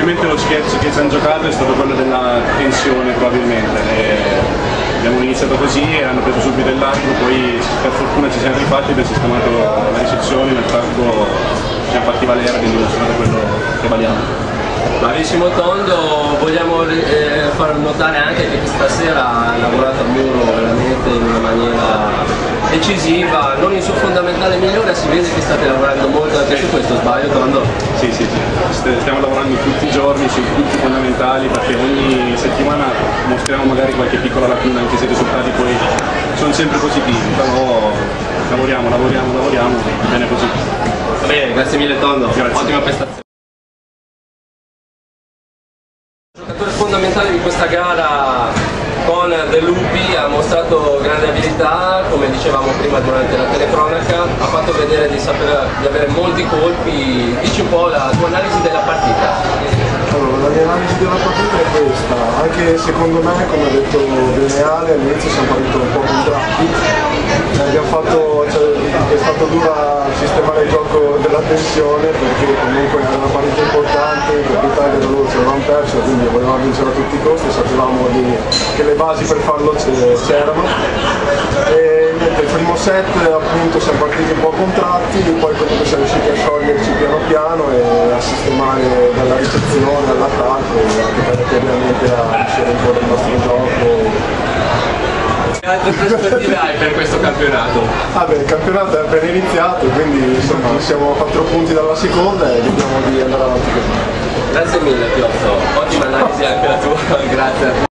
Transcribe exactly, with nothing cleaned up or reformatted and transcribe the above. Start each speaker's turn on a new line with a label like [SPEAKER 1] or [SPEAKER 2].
[SPEAKER 1] probabilmente lo scherzo che ci hanno giocato è stato quello della tensione probabilmente. E abbiamo iniziato così e hanno preso subito il largo, poi per fortuna ci siamo rifatti, abbiamo sistemato la ricezione, nel parco ci siamo fatti valere, abbiamo dimostrato quello che valiamo.
[SPEAKER 2] Bravissimo Tondo, vogliamo eh, far notare anche che questa sera ha lavorato a muro veramente in una maniera decisiva, non il suo fondamentale migliore, si vede che state lavorando molto anche su questo, sbaglio Tondo?
[SPEAKER 1] Sì, sì, sì, stiamo lavorando tutti i giorni sui punti fondamentali perché ogni settimana mostriamo magari qualche piccola lacuna, anche se i risultati poi sono sempre positivi, però lavoriamo, lavoriamo, lavoriamo, bene così.
[SPEAKER 2] Va bene, grazie mille Tondo,
[SPEAKER 1] Grazie.
[SPEAKER 2] Ottima prestazione. Il giocatore fondamentale di questa gara con De Lupi ha mostrato grande abilità, come dicevamo prima durante la telecronaca, ha fatto vedere di, sapere, di avere molti colpi. Dici un po' la tua analisi della partita.
[SPEAKER 3] Allora, la mia analisi della partita è questa, anche secondo me, come ha detto Beneale, all'inizio siamo partiti un po' contratti, abbiamo fatto, cioè, è stato dura sistemare il gioco della tensione perché comunque era una partita importante, per l'Italia da loro ci avevamo perso, quindi volevamo vincere a tutti i costi, sapevamo di, che le basi per farlo c'erano. E niente, il primo set appunto siamo partiti un po' contratti, poi comunque siamo riusciti a scioglierci piano piano e a sistemare dalla ricezione all'attacco e anche caratterialmente a riuscire a imporre il nostro gioco.
[SPEAKER 2] Che altre prospettive hai per questo campionato?
[SPEAKER 3] Ah beh, il campionato è appena iniziato, quindi insomma siamo a quattro punti dalla seconda e vediamo di andare avanti così.
[SPEAKER 2] Grazie mille Piotto, ottima analisi anche la tua, grazie a tutti.